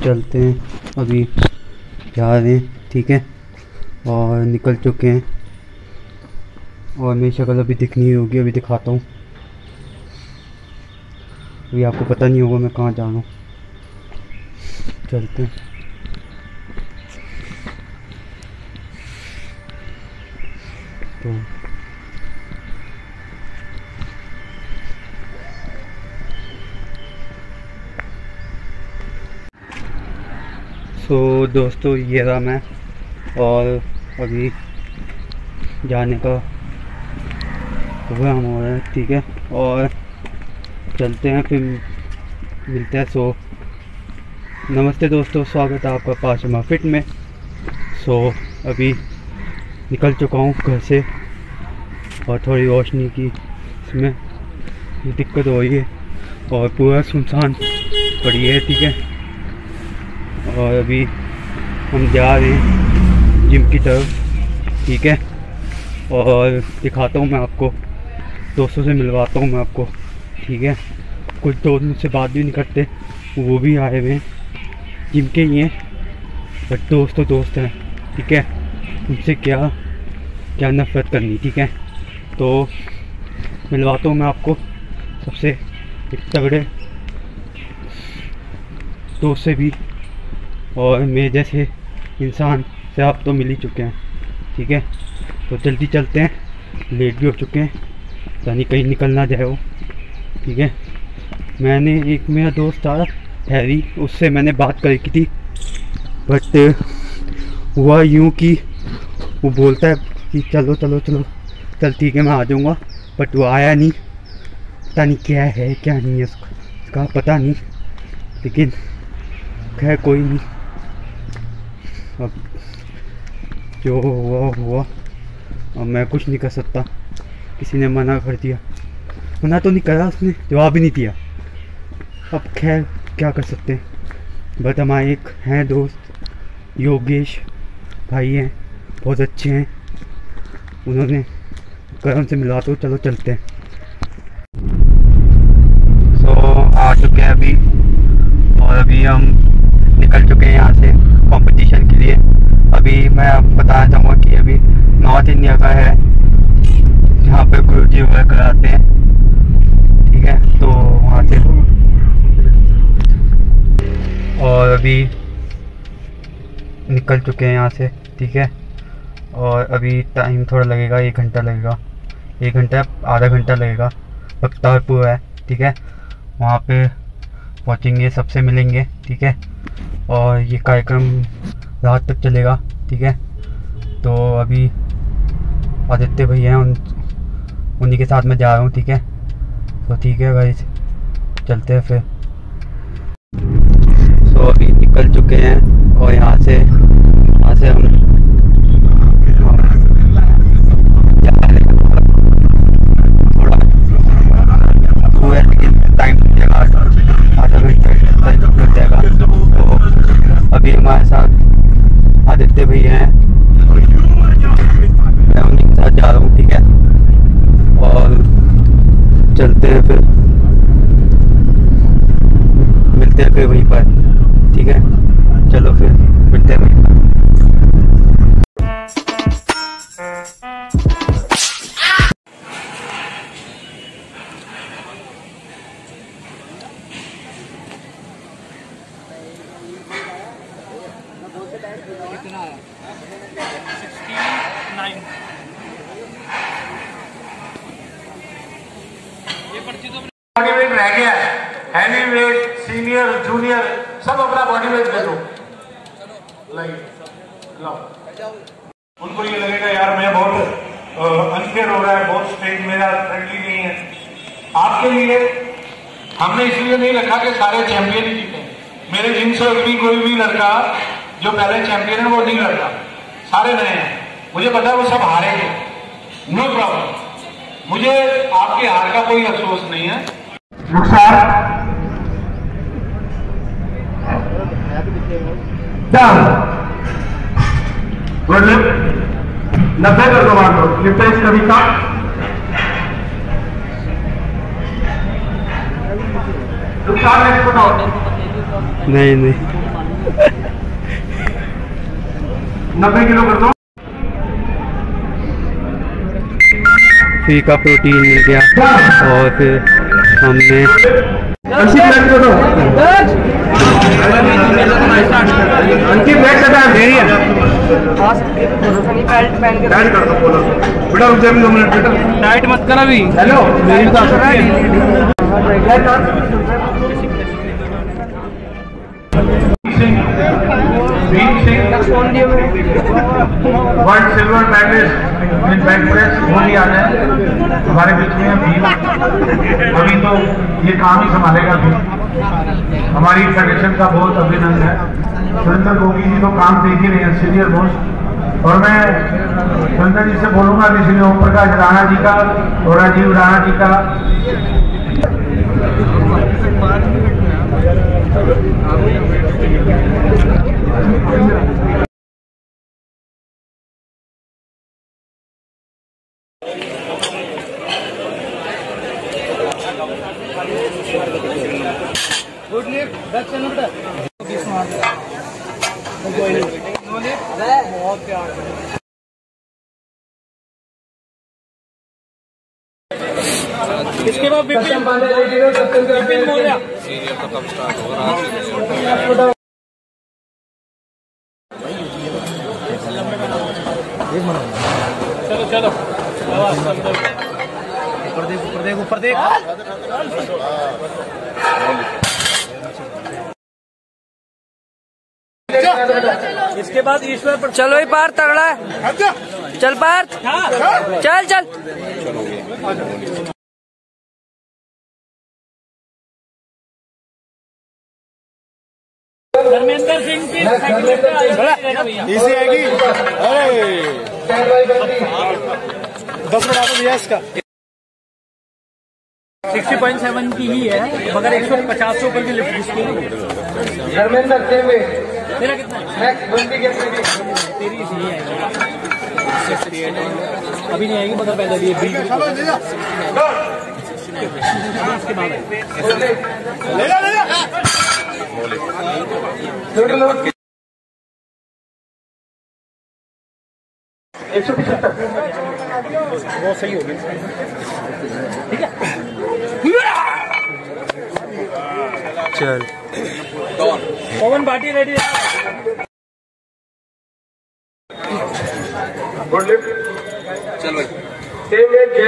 चलते हैं, अभी जा रहे हैं, ठीक है। और निकल चुके हैं और मेरी शक्ल अभी दिखनी होगी, अभी दिखाता हूँ। अभी आपको पता नहीं होगा मैं कहाँ जा रहा हूँ। चलते हैं। तो दोस्तों ये रहा मैं, और अभी जाने का प्रोग्राम हो रहा है, ठीक है। और चलते हैं, फिर मिलते हैं। सो नमस्ते दोस्तों, स्वागत है आपका पाशमा फिट में। सो अभी निकल चुका हूँ घर से, और थोड़ी रोशनी की इसमें दिक्कत हो रही है, और पूरा सुनसान पड़ी है, ठीक है। और अभी हम जा रहे हैं जिम की तरफ, ठीक है। और दिखाता हूँ मैं आपको, दोस्तों से मिलवाता हूँ मैं आपको, ठीक है। कुछ दोस्त मुझसे बात भी नहीं करते, वो भी आए हुए हैं, जिम के ही हैं, बट दोस्त तो दोस्त हैं, ठीक है। उनसे क्या क्या नफरत करनी, ठीक है। तो मिलवाता हूँ मैं आपको सबसे एक तगड़े दोस्त से भी, और मेरे जैसे इंसान से आप तो मिल ही चुके हैं, ठीक है। तो जल्दी चलते हैं, लेट भी हो चुके हैं, यानी कहीं निकल ना जाए वो, ठीक है। मैंने एक मेरा दोस्त था हैरी, उससे मैंने बात करी की थी, बट हुआ यूँ कि वो बोलता है कि चलो चलो चलो, चल ठीक है मैं आ जाऊँगा, बट वो आया नहीं। पता नहीं क्या है क्या नहीं है उसका पता नहीं, लेकिन खैर कोई नहीं, अब जो हुआ हुआ, अब मैं कुछ नहीं कर सकता। किसी ने मना कर दिया, मना तो नहीं करा, उसने जवाब ही नहीं दिया, अब खैर क्या कर सकते हैं। बट हमारे एक हैं दोस्त योगेश भाई हैं, बहुत अच्छे हैं, उन्होंने कर उनसे मिलवाते हो, चलो चलते हैं। सो आ चुके हैं अभी, और अभी हम निकल चुके हैं यहाँ से कंपटीशन के लिए। अभी मैं आपको बताना चाहूँगा कि अभी नॉर्थ इंडिया का है, जहाँ पे गुरुजी वगैरह कराते हैं, ठीक है। तो वहाँ से, और अभी निकल चुके हैं यहाँ से, ठीक है। और अभी टाइम थोड़ा लगेगा, 1 घंटा लगेगा, 1 घंटा आधा घंटा लगेगा, बख्तारपुर है, ठीक है। वहाँ पे पहुँचेंगे, सबसे मिलेंगे, ठीक है। और ये कार्यक्रम रात तक चलेगा, ठीक है। तो अभी आदित्य भैया हैं, उन्हीं के साथ मैं जा रहा हूँ, ठीक है। तो ठीक है भाई, चलते हैं फिर। तो अभी निकल चुके हैं, और यहाँ से हम थोड़ा हुआ, लेकिन टाइम लगेगा, आधा घंटा लग जाएगा। तो अभी हमारे साथ आदित्य भैया हैं, मैं उन्हीं के साथ जा रहा हूँ, ठीक है। और चलते हैं फिर, मिलते हैं फिर वहीं पर, ठीक है। चलो फिर मिलते हैं वहीं पर। कितना है? 69। ये पर्ची तो बॉडी वेट रह गया है, हैवी वेट, सीनियर, जूनियर, सब अपना बॉडी वेट दे दो। उनको ये लगेगा यार मैं बहुत अनफेयर हो रहा है, बहुत स्टेज मेरा फ्रेंडली नहीं है। आपके लिए हमने इसलिए नहीं रखा कि सारे चैंपियन ही जीते। मेरे जिम से भी कोई भी लड़का जो पहले चैंपियन है वो नहीं लड़का, सारे नए हैं। मुझे पता है वो सब हारेंगे, नो प्रॉब्लम, मुझे आपके हार का कोई अफसोस नहीं है। नुकसान गुड लिफ्ट 90 कर दो, मान लो लिफ्ट इस कभी का नुकसान नेक्स्ट बताओ। नहीं 90 किलो कर दो। फी का प्रोटीन मिल गया और फिर हमने बेटा रुक जाए 2 मिनट बेटा, टाइट मत कर अभी। हेलो मेरी बात world silver medalist in bench press वो भी आ जाए हमारे बीच में। अभी तो ये काम ही संभालेगा। हमारी फेडरेशन का बहुत अभिनंदन है। सुरेंद्र गोगी जी तो काम देख ही रहे हैं, सीनियर मोस्ट। और मैं सुरेंद्र जी से बोलूंगा कि श्री ओम प्रकाश राणा जी का और राजीव राणा जी का गुड लिफ्ट 10 किलोमीटर बहुत प्यार। इसके बाद विपिन मौर्य सीनियर तो कब स्टार्ट होगा? चलो चलो ऊपर देख ऊपर देख ऊपर देख। इसके बाद ईश्वर पर चलो ही पार्थ तगड़ा है। चल पार्थ चल चल। धर्मेंद्र सिंह की इसी आएगी। अरे 10 मिनट भैया इसका 60.7 की ही है, मगर 150 से ऊपर की लिफ्ट इसकी। धर्मेंद्र तेरा कितना है? तेरी सही है, अभी नहीं आएगी मगर पहले लिए इसके बाद ले जा 175 वो सही होगी। ठीक है। चल पवन भाटी रेडी है। गुड लिफ्ट चल भाई same as Jai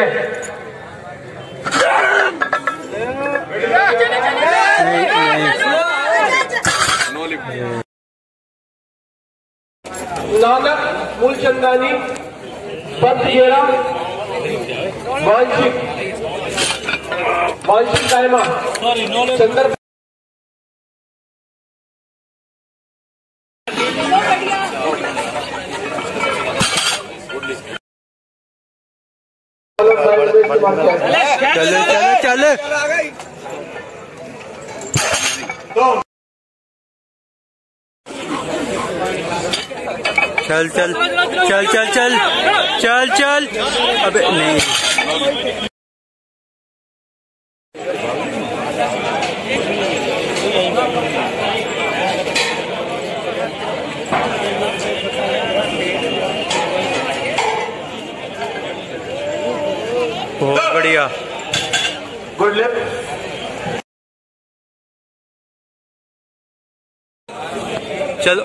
no lift Nanak Moolchandani पंथेरा वांशिक कायमा चंद्र चलो चलो चलो चल चल चल चल चल चल चल। अबे नहीं बहुत बढ़िया। गुड लिफ्ट चलो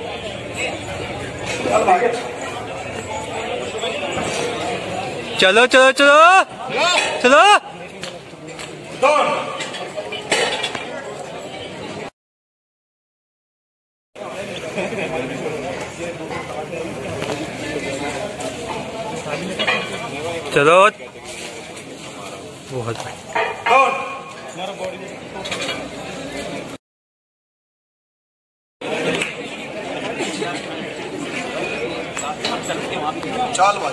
चलो चलो चलो चलो। चलो बहुत चाल भाई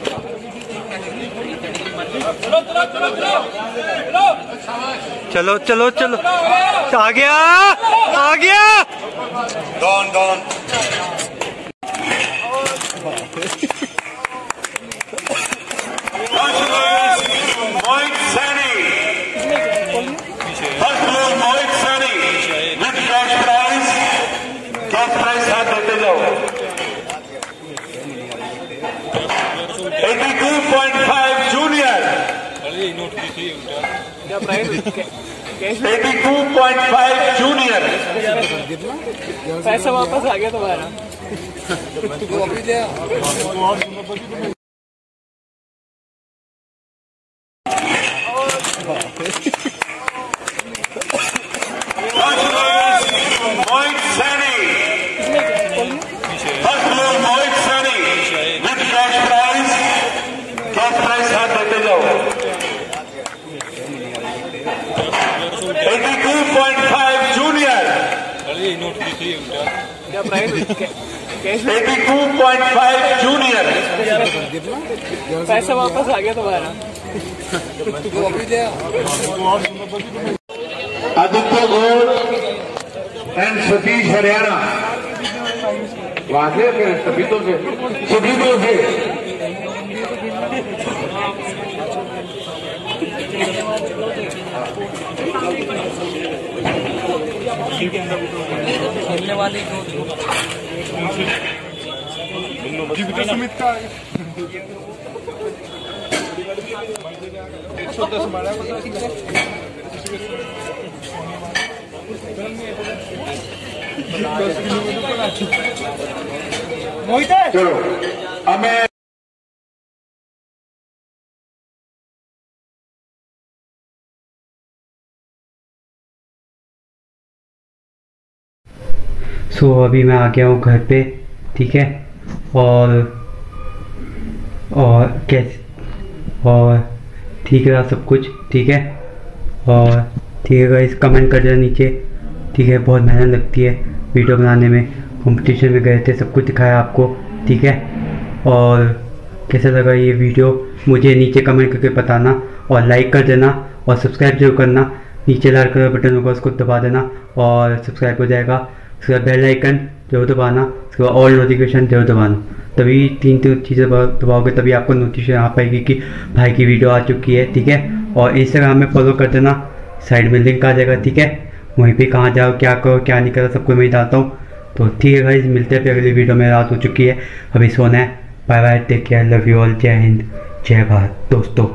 चलो चलो चलो आ गया आ गया। डॉन डॉन Mohit Saini first floor Mohit Saini with cash prize 82.5 junior. पैसा वापस आ गया तुम्हारा। Mohit Saini, first floor Mohit Saini with cash prize हाथ देते जाओ। 82.5 जूनियर। 82.5 जूनियर। पैसा वापस आ गया तुम्हारा। आदित्य गौड़ एंड सतीश हरियाणा वहां से सभी से खेलने वाले सुमित का 110 मारा चलो हमें अभी मैं आ गया हूँ घर पे, ठीक है। और कैसे और ठीक है सब कुछ, ठीक है। और ठीक है गाइस, कमेंट कर देना नीचे, ठीक है। बहुत मेहनत लगती है वीडियो बनाने में, कंपटीशन में गए थे, सब कुछ दिखाया आपको, ठीक है। और कैसा लगा ये वीडियो मुझे नीचे कमेंट करके बताना, और लाइक कर देना और सब्सक्राइब जरूर करना। नीचे लाल कलर बटन होगा उसको दबा देना और सब्सक्राइब हो जाएगा। उसके बाद बेल आइकन जरूर दबाना, उसके बाद ऑल नोटिफिकेशन जरूर दबाना। तभी तीन चीज़ें दबाओगे तभी आपको नोटिफिकेशन आ पाएगी कि भाई की वीडियो आ चुकी है, ठीक है। और इंस्टाग्राम में फॉलो कर देना, साइड में लिंक आ जाएगा, ठीक है। वहीं पे कहाँ जाओ, क्या करो, क्या नहीं करो, सबको मैं ही डालता हूँ। तो ठीक है गाइस, मिलते हैं फिर अगली वीडियो में। रात हो चुकी है, अभी सोना है। Bye bye, take care, love you all, Jai Hind, जय भारत दोस्तों।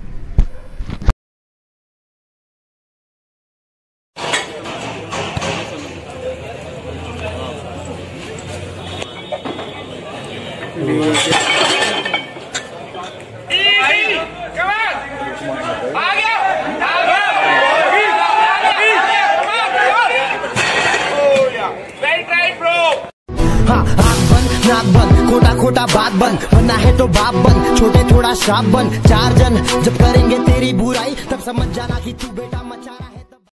नाक बंद, खोटा खोटा बात बंद, बनना है तो बाप बन, छोटे थोड़ा श्राप बन। 4 जन जब करेंगे तेरी बुराई तब समझ जाना कि तू बेटा मचा